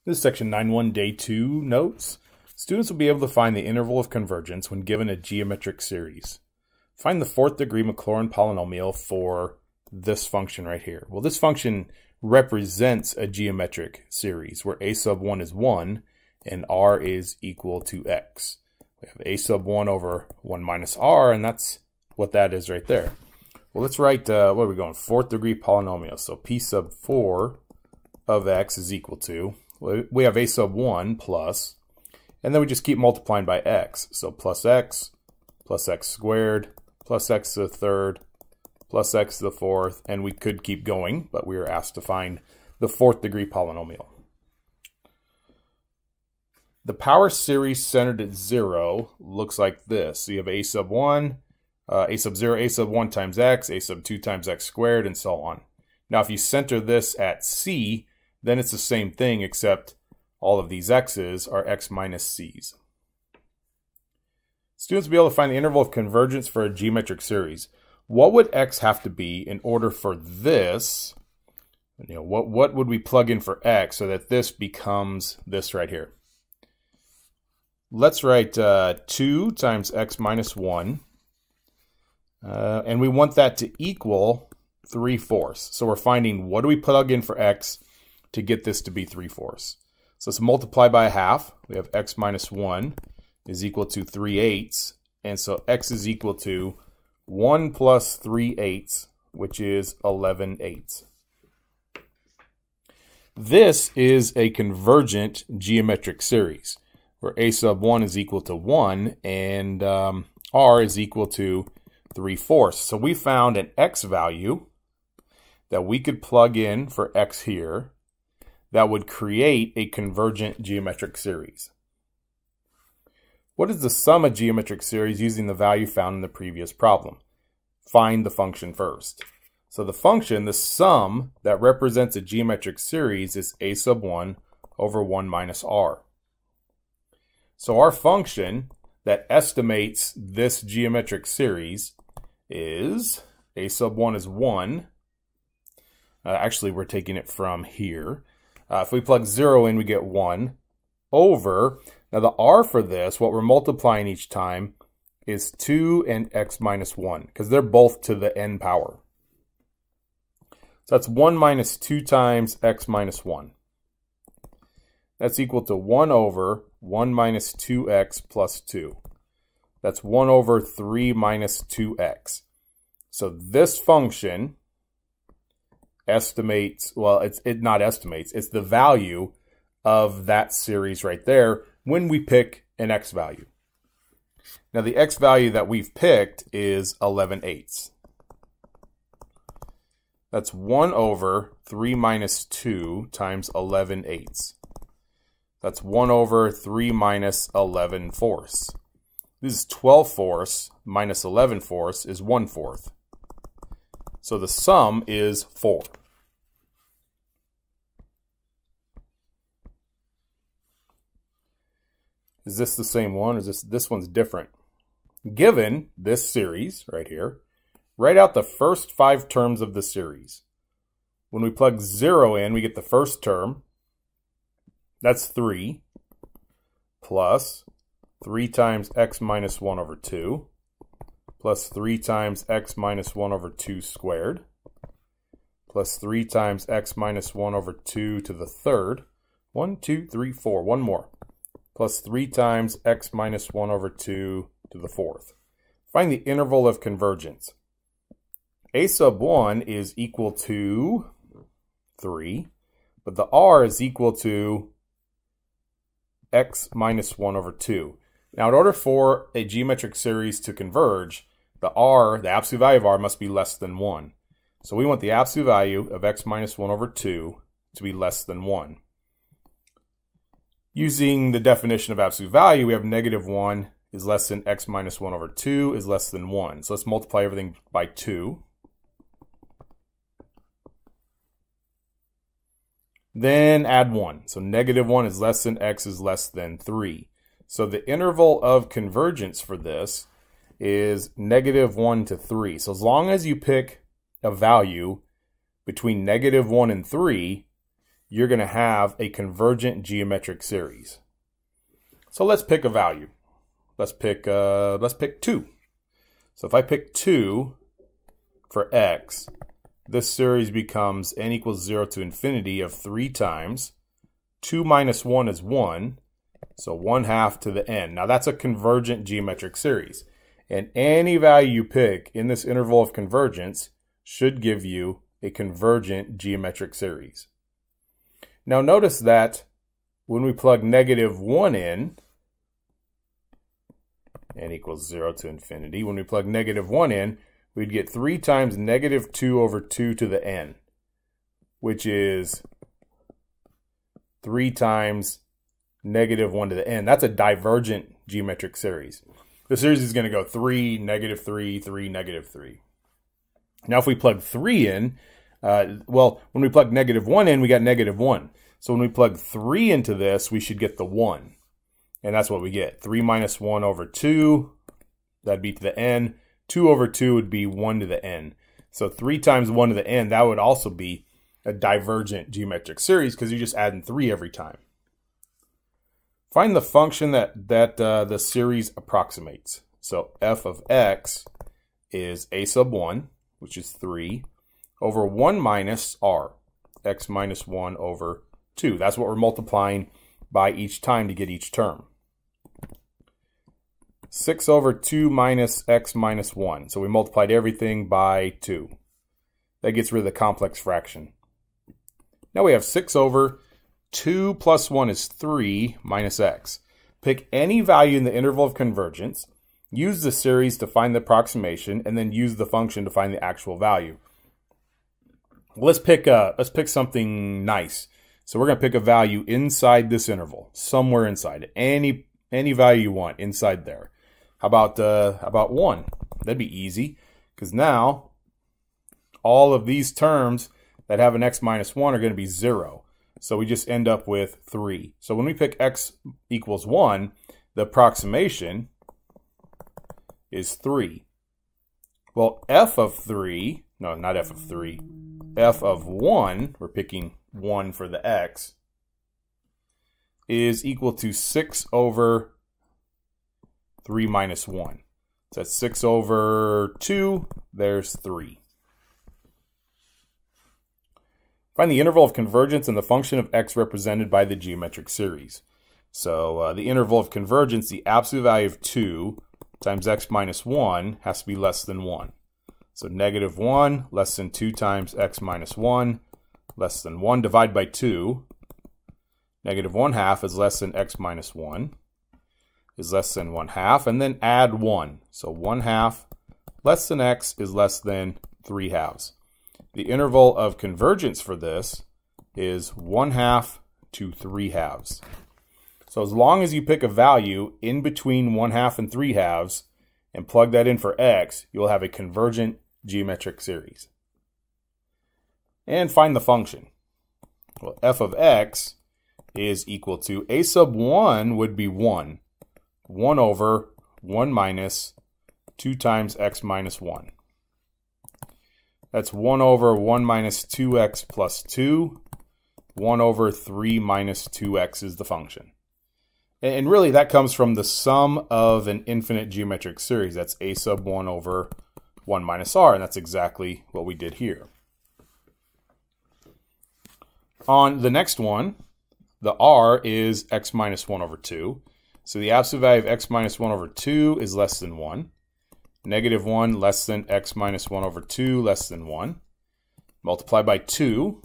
This is section 9.1 day 2 notes. Students will be able to find the interval of convergence when given a geometric series. Find the fourth degree Maclaurin polynomial for this function right here. Well, this function represents a geometric series where a sub 1 is 1 and r is equal to x. We have a sub 1 over 1 minus r, and that's what that is right there. Well, let's write, what are we going? Fourth degree polynomial. So p sub 4 of x is equal to, we have a sub 1 plus, and then we just keep multiplying by x. So plus x squared, plus x to the third, plus x to the fourth, and we could keep going, but we were asked to find the fourth degree polynomial. The power series centered at 0 looks like this. So you have a sub 1, a sub 0, a sub 1 times x, a sub 2 times x squared, and so on. Now if you center this at c, then it's the same thing, except all of these x's are x minus c's. Students will be able to find the interval of convergence for a geometric series. What would x have to be in order for this? What would we plug in for x so that this becomes this right here? Let's write 2 times x minus 1. And we want that to equal 3/4. So we're finding what do we plug in for x to get this to be 3/4. So let's multiply by a half. We have x minus 1 is equal to 3/8. And so x is equal to 1 plus 3/8, which is 11/8. This is a convergent geometric series where a sub 1 is equal to 1 and r is equal to 3/4. So we found an x value that we could plug in for x here that would create a convergent geometric series. What is the sum of geometric series using the value found in the previous problem? Find the function first. So the function, the sum that represents a geometric series is a sub 1 over 1 minus r. So our function that estimates this geometric series is a sub 1 is 1. Actually, we're taking it from here. If we plug 0 in, we get 1 over, now the r for this, what we're multiplying each time, is 2 and x minus 1, because they're both to the n power. So that's 1 minus 2 times x minus 1. That's equal to 1 over 1 minus 2x plus 2. That's 1 over 3 minus 2x. So this function estimates, well, it's the value of that series right there when we pick an x value. Now the x value that we've picked is 11/8. That's 1 over 3 minus 2 times 11/8. That's 1 over 3 minus 11/4. This is 12/4 minus 11/4 is 1/4. So the sum is 4. Is this the same one, or is this one's different? Given this series right here, write out the first 5 terms of the series. When we plug 0 in, we get the first term. That's 3 plus 3 times x minus 1 over 2 plus 3 times x minus 1 over 2 squared plus 3 times x minus 1 over 2 to the third. 1, 2, 3, 4. One more. Plus 3 times x minus 1 over 2 to the fourth. Find the interval of convergence. A sub 1 is equal to 3, but the r is equal to x minus 1 over 2. Now, in order for a geometric series to converge, the r, the absolute value of r, must be less than 1. So we want the absolute value of x minus 1 over 2 to be less than 1. Using the definition of absolute value, we have negative 1 is less than x minus 1 over 2 is less than 1. So let's multiply everything by 2. Then add 1. So negative 1 is less than x is less than 3. So the interval of convergence for this is negative 1 to 3. So as long as you pick a value between negative 1 and 3, you're going to have a convergent geometric series. So let's pick a value. Let's pick 2. So if I pick 2 for x, this series becomes n equals 0 to infinity of 3 times 2 minus 1 is 1, so 1/2 to the n. Now that's a convergent geometric series. And any value you pick in this interval of convergence should give you a convergent geometric series. Now notice that when we plug -1 in, n equals 0 to infinity, when we plug -1 in, we'd get 3 times -2 over 2 to the n, which is 3 times -1 to the n. That's a divergent geometric series. The series is going to go 3, -3, 3, -3. Now if we plug 3 in, well, when we plug -1 in, we got -1. So when we plug 3 into this, we should get the 1. And that's what we get. 3 minus 1 over 2, that'd be to the n. 2 over 2 would be 1 to the n. So 3 times 1 to the n, that would also be a divergent geometric series because you're just adding 3 every time. Find the function that the series approximates. So f of x is a sub 1, which is 3, over 1 minus r, x minus 1 over 2. That's what we're multiplying by each time to get each term. 6 over 2 minus x minus 1. So we multiplied everything by 2. That gets rid of the complex fraction. Now we have 6 over 2 plus 1 is 3 minus x. Pick any value in the interval of convergence, use the series to find the approximation, and then use the function to find the actual value. Let's pick something nice. So we're going to pick a value inside this interval, somewhere inside it. Any value you want inside there. How about 1? That'd be easy, because now all of these terms that have an x minus 1 are going to be 0. So we just end up with 3. So when we pick x equals 1, the approximation is 3. Well, f of 3, no, not f of 3, f of 1, we're picking 1 for the x, is equal to 6 over 3 minus 1. So that's 6 over 2, there's 3. Find the interval of convergence and the function of x represented by the geometric series. So the interval of convergence, the absolute value of 2 times x minus 1 has to be less than 1. So -1 less than 2 times x minus 1 less than 1. Divide by 2. -1/2 is less than x minus 1 is less than 1/2. And then add 1. So 1/2 less than x is less than 3/2. The interval of convergence for this is 1/2 to 3/2. So as long as you pick a value in between 1/2 and 3/2 and plug that in for x, you'll have a convergent geometric series. And find the function. Well, f of x is equal to a sub 1 would be 1. 1 over 1 minus 2 times x minus 1. That's 1 over 1 minus 2x plus 2. 1 over 3 minus 2x is the function. And really, that comes from the sum of an infinite geometric series. That's a sub 1 over 1 minus r, and that's exactly what we did here. On the next one, the r is x minus 1 over 2. So the absolute value of x minus 1 over 2 is less than 1. -1 less than x minus 1 over 2 less than 1. Multiply by 2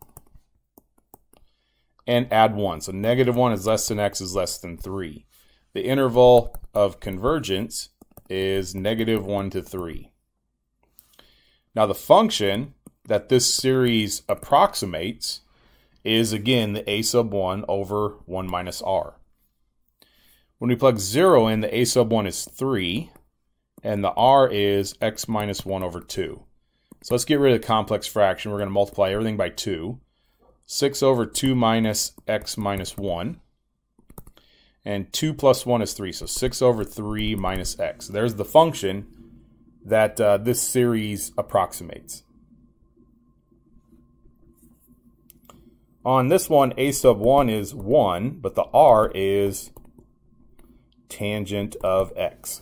and add 1. So -1 is less than x is less than 3. The interval of convergence is -1 to 3. Now the function that this series approximates is again the a sub 1 over 1 minus r. When we plug 0 in, the a sub 1 is 3. And the r is x minus 1 over 2. So let's get rid of the complex fraction. We're going to multiply everything by 2. 6 over 2 minus x minus 1. And 2 plus 1 is 3. So 6 over 3 minus x. There's the function that this series approximates. on this one, a sub 1 is 1, but the r is tangent of x.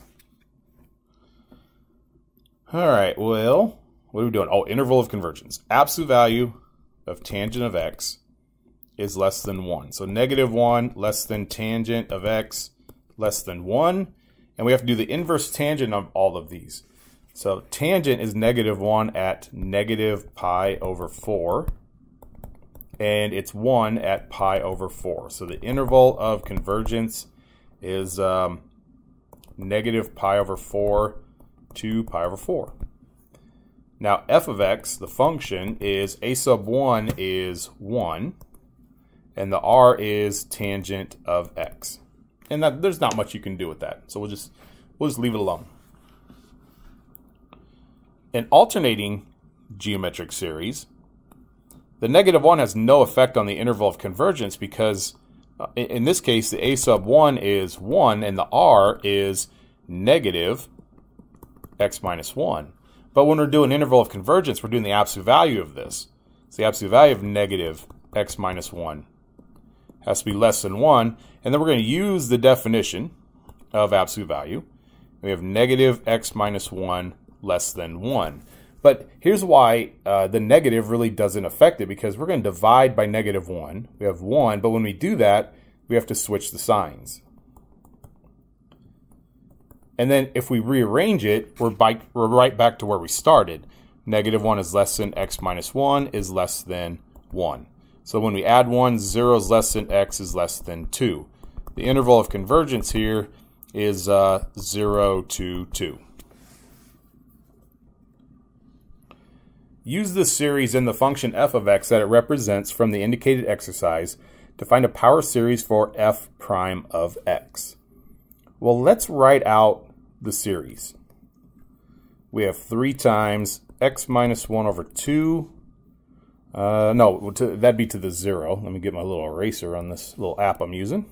All right, well, what are we doing? Oh, interval of convergence. Absolute value of tangent of x is less than 1. So -1 less than tangent of x less than 1. And we have to do the inverse tangent of all of these. So tangent is -1 at -pi/4. And it's 1 at pi/4. So the interval of convergence is -pi/4 to pi/4. Now f of x, the function, is a sub 1 is 1. And the r is tangent of x. And there's not much you can do with that. So we'll just leave it alone. In alternating geometric series, the -1 has no effect on the interval of convergence because in this case the a sub 1 is 1 and the r is negative x minus 1. But when we're doing interval of convergence, we're doing the absolute value of this. So the absolute value of negative x minus 1 has to be less than 1. And then we're going to use the definition of absolute value. We have negative x minus 1 less than 1. But here's why the negative really doesn't affect it, because we're going to divide by -1. We have 1, but when we do that, we have to switch the signs. And then if we rearrange it, we're right back to where we started. -1 is less than x minus 1 is less than 1. So when we add 1, 0 is less than x is less than 2. The interval of convergence here is 0 to 2. Use the series in the function f of x that it represents from the indicated exercise to find a power series for f prime of x. Well, let's write out the series. We have 3 times x minus 1 over 2. No, that'd be to the 0. Let me get my little eraser on this little app I'm using.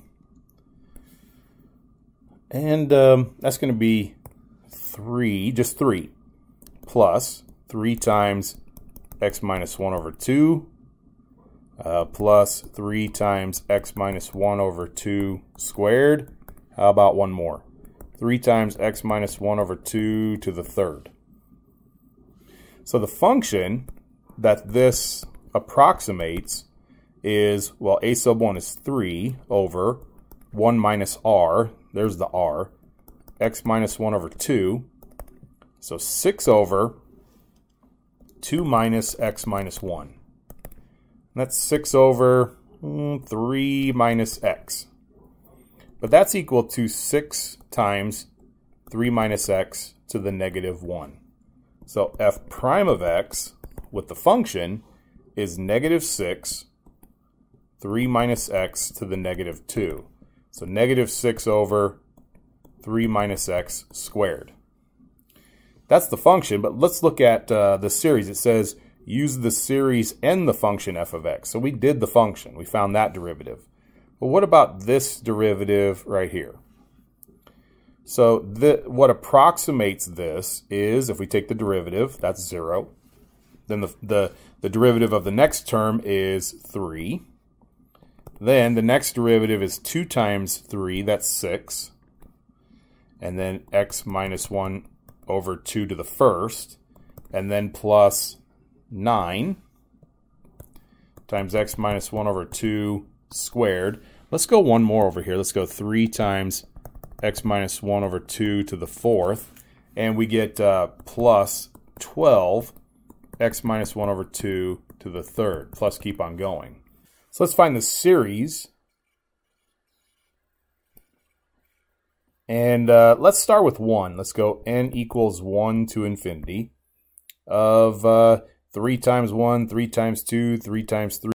And that's going to be 3, just 3, plus 3 times x minus 1 over 2, plus 3 times x minus 1 over 2 squared. How about one more? 3 times x minus 1 over 2 to the third. So the function that this approximates is, well, a sub 1 is 3 over 1 minus r, there's the r, x minus 1 over 2, so 6 over 2 minus x minus 1. That's 6 over 3 minus x. But that's equal to 6 times 3 minus x to the -1. So f prime of x with the function is -6, 3 minus x to the -2. So -6 over 3 minus x squared. That's the function, but let's look at the series. It says use the series and the function f of x. So we did the function. We found that derivative. But what about this derivative right here? So what approximates this is, if we take the derivative, that's 0. Then the derivative of the next term is 3. Then the next derivative is 2 times 3, that's 6. And then x minus 1 over 2 to the first. And then plus 9 times x minus 1 over 2 squared. Let's go one more over here. Let's go 3 times x minus 1 over 2 to the fourth. And we get plus 12 x minus 1 over 2 to the third. Plus keep on going. So let's find the series. And let's start with 1. Let's go n equals 1 to infinity of 3 times 1, 3 times 2, 3 times 3.